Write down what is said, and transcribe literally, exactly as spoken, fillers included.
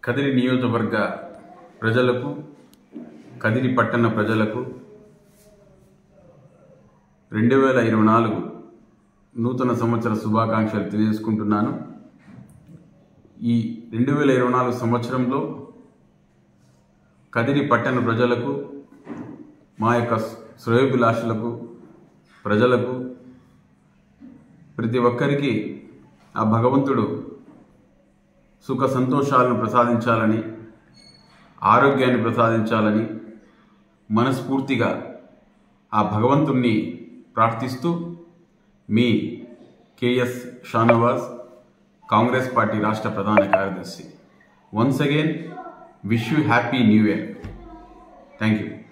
కదిరి నియోజకవర్గ ప్రజలకు కదిరి పట్టణ ప్రజలకు రెండు వేల ఇరవై నాలుగు నూతన సంవత్సర శుభాకాంక్షలు తెలియజేసుకుంటున్నాను। ఈ రెండు వేల ఇరవై నాలుగు సంవత్సరంలో కదిరి పట్టణ ప్రజలకు మా యొక్క శ్రేయోభిలాషులకు ప్రజలకు ప్రతి ఒక్కరికి ఆ భగవంతుడు సుఖ సంతోషాలను ప్రసాదించాలని ఆరోగ్యాన్ని ప్రసాదించాలని మనస్ఫూర్తిగా ఆ భగవంతుణ్ణి ప్రార్థిస్తూ మీ కేఎస్ షానవాజ్ కాంగ్రెస్ పార్టీ రాష్ట్ర ప్రధాన కార్యదర్శి। Once again wish you happy new year. Thank you.